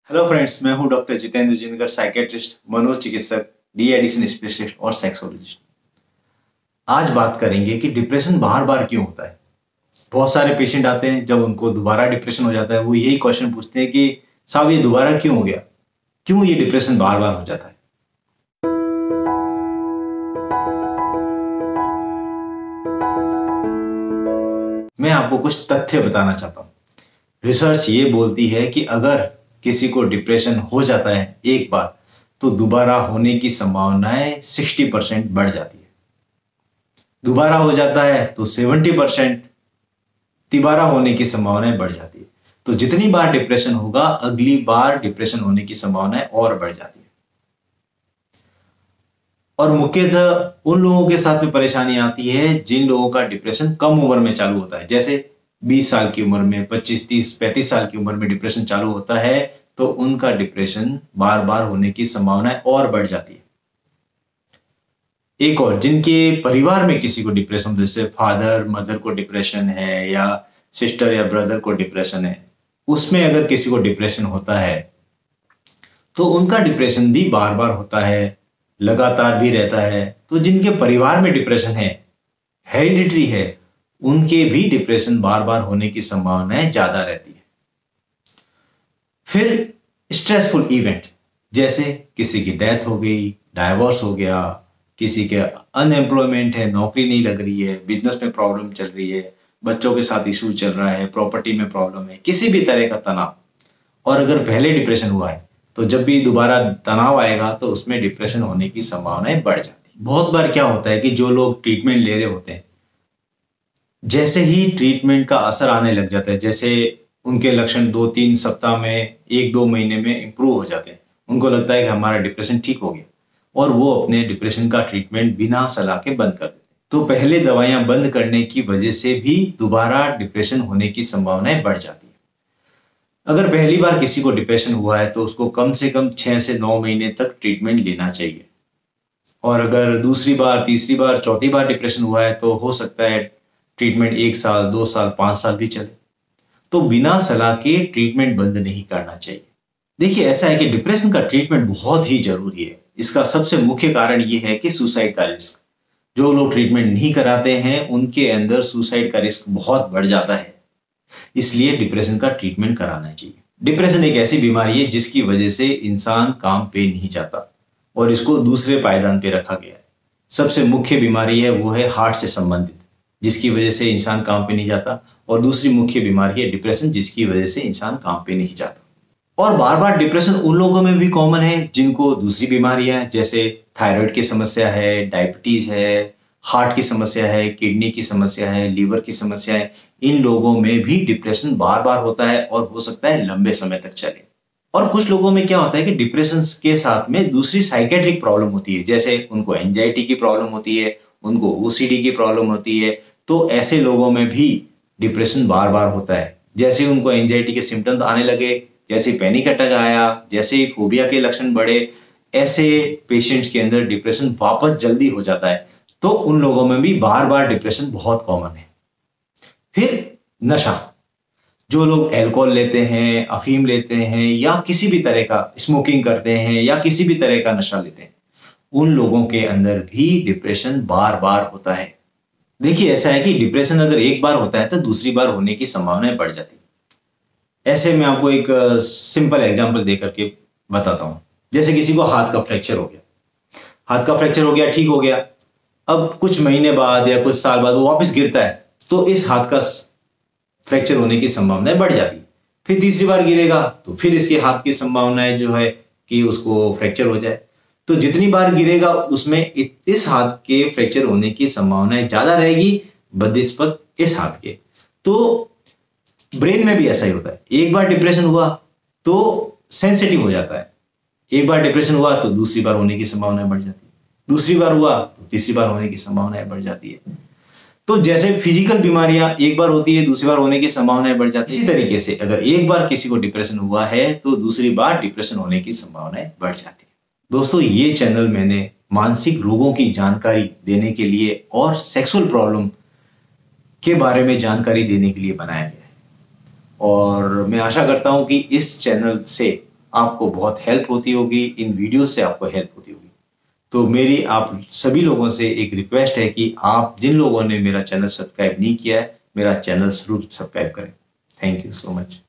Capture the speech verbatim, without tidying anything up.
Hello friends, मैं हूं doctor Jitendra Jinkar, psychiatrist, मनोचिकित्सक, डी एडिक्शन स्पेशलिस्ट और सेक्सोलॉजिस्ट। आज बात करेंगे कि डिप्रेशन बार बार क्यों होता है। बहुत सारे पेशेंट आते हैं, जब उनको दोबारा डिप्रेशन हो जाता है वो यही क्वेश्चन पूछते हैं कि साहब ये दोबारा क्यों हो गया, क्यों ये डिप्रेशन बार बार हो जाता है। मैं आपको कुछ तथ्य बताना चाहता हूं। रिसर्च ये बोलती है कि अगर किसी को डिप्रेशन हो जाता है एक बार, तो दोबारा होने की संभावनाएं साठ परसेंट बढ़ जाती है। दोबारा हो जाता है तो सत्तर परसेंट तिबारा होने की संभावनाएं बढ़ जाती है। तो जितनी बार डिप्रेशन होगा, अगली बार डिप्रेशन होने की संभावनाएं और बढ़ जाती है। और मुख्यतः उन लोगों के साथ में परेशानी आती है जिन लोगों का डिप्रेशन कम उम्र में चालू होता है। जैसे बीस साल की उम्र में, पच्चीस, तीस, पैंतीस साल की उम्र में डिप्रेशन चालू होता है, तो उनका डिप्रेशन बार बार होने की संभावनाएं और बढ़ जाती है। एक और, जिनके परिवार में किसी को डिप्रेशन, जैसे फादर मदर को डिप्रेशन है या सिस्टर या ब्रदर को डिप्रेशन है, उसमें अगर किसी को डिप्रेशन होता है तो उनका डिप्रेशन भी बार बार होता है, लगातार भी रहता है। तो जिनके परिवार में डिप्रेशन है, हेरिडिटरी है, उनके भी डिप्रेशन बार बार होने की संभावनाएं ज्यादा रहती है। फिर स्ट्रेसफुल इवेंट, जैसे किसी की डेथ हो गई, डाइवोर्स हो गया, किसी के अनएम्प्लॉयमेंट है, नौकरी नहीं लग रही है, बिजनेस में प्रॉब्लम चल रही है, बच्चों के साथ इशू चल रहा है, प्रॉपर्टी में प्रॉब्लम है, किसी भी तरह का तनाव। और अगर पहले डिप्रेशन हुआ है तो जब भी दोबारा तनाव आएगा तो उसमें डिप्रेशन होने की संभावनाएं बढ़ जाती है। बहुत बार क्या होता है कि जो लोग ट्रीटमेंट ले रहे होते हैं, जैसे ही ट्रीटमेंट का असर आने लग जाता है, जैसे उनके लक्षण दो तीन सप्ताह में, एक दो महीने में इंप्रूव हो जाते हैं, उनको लगता है कि हमारा डिप्रेशन ठीक हो गया, और वो अपने डिप्रेशन का ट्रीटमेंट बिना सलाह के बंद कर देते हैं। तो पहले दवाइयां बंद करने की वजह से भी दोबारा डिप्रेशन होने की संभावनाएं बढ़ जाती है। अगर पहली बार किसी को डिप्रेशन हुआ है तो उसको कम से कम छह से नौ महीने तक ट्रीटमेंट लेना चाहिए। और अगर दूसरी बार, तीसरी बार, चौथी बार डिप्रेशन हुआ है तो हो सकता है ट्रीटमेंट एक साल, दो साल, पांच साल भी चले। तो बिना सलाह के ट्रीटमेंट बंद नहीं करना चाहिए। देखिए, ऐसा है कि डिप्रेशन का ट्रीटमेंट बहुत ही जरूरी है। इसका सबसे मुख्य कारण यह है कि सुसाइड का रिस्क, जो लोग ट्रीटमेंट नहीं कराते हैं उनके अंदर सुसाइड का रिस्क बहुत बढ़ जाता है। इसलिए डिप्रेशन का ट्रीटमेंट कराना चाहिए। डिप्रेशन एक ऐसी बीमारी है जिसकी वजह से इंसान काम पे नहीं जाता और इसको दूसरे पायदान पे रखा गया है। सबसे मुख्य बीमारी है वो है हार्ट से संबंधित, जिसकी वजह से इंसान काम पे नहीं जाता। और दूसरी मुख्य बीमारी है डिप्रेशन, जिसकी वजह से इंसान काम पे नहीं जाता। और बार बार डिप्रेशन उन लोगों में भी कॉमन है जिनको दूसरी बीमारियां, जैसे थायराइड की समस्या है, डायबिटीज है, हार्ट की समस्या है, किडनी की समस्या है, लीवर की समस्या है। इन लोगों में भी डिप्रेशन बार बार होता है और हो सकता है लंबे समय तक चले। और कुछ लोगों में क्या होता है कि डिप्रेशन के साथ में दूसरी साइकेट्रिक प्रॉब्लम होती है, जैसे उनको एंजाइटी की प्रॉब्लम होती है, उनको ओसीडी की प्रॉब्लम होती है। तो ऐसे लोगों में भी डिप्रेशन बार बार होता है। जैसे उनको एंजाइटी के सिम्टम्स आने लगे, जैसे पैनिक अटैक आया, जैसे फोबिया के लक्षण बढ़े, ऐसे पेशेंट्स के अंदर डिप्रेशन वापस जल्दी हो जाता है। तो उन लोगों में भी बार बार डिप्रेशन बहुत कॉमन है। फिर नशा, जो लोग अल्कोहल लेते हैं, अफीम लेते हैं, या किसी भी तरह का स्मोकिंग करते हैं, या किसी भी तरह का नशा लेते हैं, उन लोगों के अंदर भी डिप्रेशन बार बार होता है। देखिए, ऐसा है कि डिप्रेशन अगर एक बार होता है तो दूसरी बार होने की संभावनाएं बढ़ जाती है। ऐसे मैं आपको एक सिंपल एग्जांपल दे करके बताता हूं। जैसे किसी को हाथ का फ्रैक्चर हो गया, हाथ का फ्रैक्चर हो गया, ठीक हो गया। अब कुछ महीने बाद या कुछ साल बाद वो वापस गिरता है, तो इस हाथ का फ्रैक्चर होने की संभावनाएं बढ़ जाती है। फिर तीसरी बार गिरेगा तो फिर इसके हाथ की संभावनाएं जो है कि उसको फ्रैक्चर हो जाए। तो जितनी बार गिरेगा उसमें इस हाथ के फ्रैक्चर होने की संभावनाएं ज्यादा रहेगी बदिस्पत इस हाथ के। तो ब्रेन में भी ऐसा ही होता है। एक बार डिप्रेशन हुआ तो सेंसिटिव हो जाता है, एक बार डिप्रेशन हुआ तो दूसरी बार होने की संभावनाएं बढ़ जाती है, दूसरी बार हुआ तो तीसरी बार होने की संभावनाएं बढ़ जाती है। तो जैसे फिजिकल बीमारियां एक बार होती है, दूसरी बार होने की संभावनाएं बढ़ जाती है, इसी तरीके से अगर एक बार किसी को डिप्रेशन हुआ है तो दूसरी बार डिप्रेशन होने की संभावनाएं बढ़ जाती है। दोस्तों, ये चैनल मैंने मानसिक रोगों की जानकारी देने के लिए और सेक्सुअल प्रॉब्लम के बारे में जानकारी देने के लिए बनाया गया है। और मैं आशा करता हूं कि इस चैनल से आपको बहुत हेल्प होती होगी, इन वीडियोस से आपको हेल्प होती होगी। तो मेरी आप सभी लोगों से एक रिक्वेस्ट है कि आप जिन लोगों ने मेरा चैनल सब्सक्राइब नहीं किया है, मेरा चैनल जरूर सब्सक्राइब करें। Thank you so much.